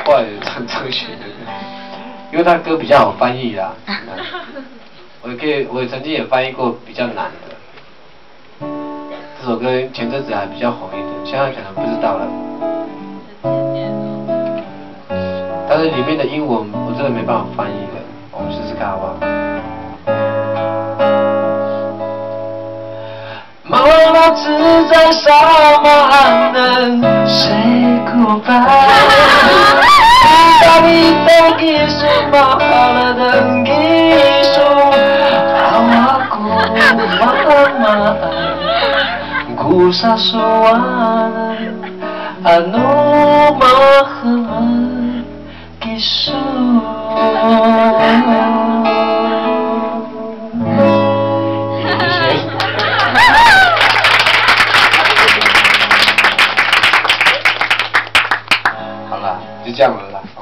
后来唱学的，因为他歌比较好翻译啦。我也曾经也翻译过比较难的。这首歌前阵子还比较红一点，现在可能不知道了。但是里面的英文我真的没办法翻译的，我们试试看好不好？茫然自在沙漠还能 say goodbye。当你都结束嘛，好了的结束，好过妈妈。ku sa suwanan ano mahamang kiso. 好了，就这样了啦。